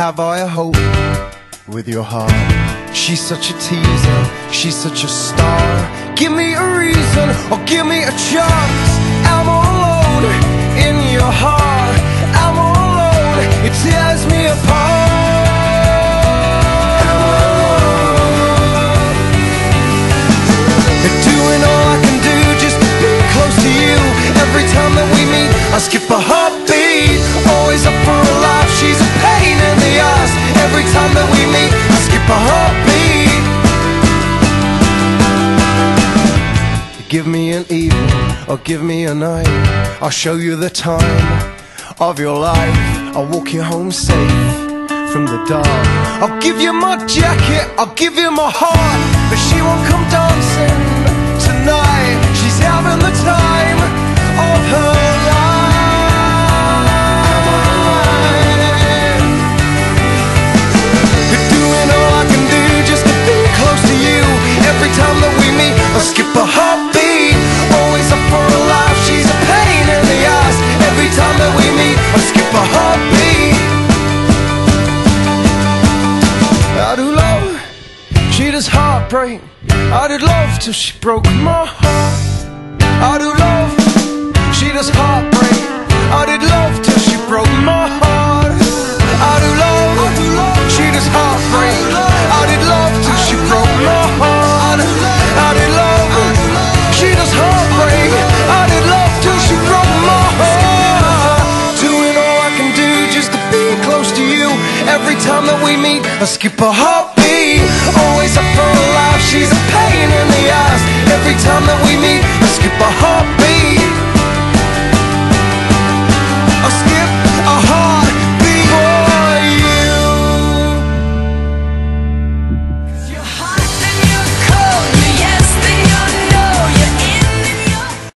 have I a hope with your heart? She's such a teaser, she's such a star. Give me a reason or give me a chance. I'm all alone in your heart. I'm all alone, it tears me apart. I'm all alone. Doing all I can do just to be close to you. Every time that we meet, I skip a heartbeat. Always up for a laugh, she's a pain in the ass. Every time that we meet, I skip a heartbeat. Give me an evening or give me a night, I'll show you the time of your life. I'll walk you home safe from the dark. I'll give you my jacket, I'll give you my heart, but she won't come dancing tonight. She's having the time of her life. You're doing all I can do just to be close to you. Every time that we meet, I skip a heartbeat. Always up for a laugh, she's a pain in the ass. Every time that we meet, I skip a heartbeat. I do love, she does heartbreak. I did love till she broke my heart. I do love, she does heartbreak. I did love till she broke my heart. I do love, she does heartbreak. I did love till she broke my heart. I did love, she does heartbreak. I did love till she broke my heart. Doing all I can do just to be close to you. Every time that we meet, I skip a heartbeat. Always up for a laugh, she's a pain in the ass. Every time that we meet, I skip a heartbeat.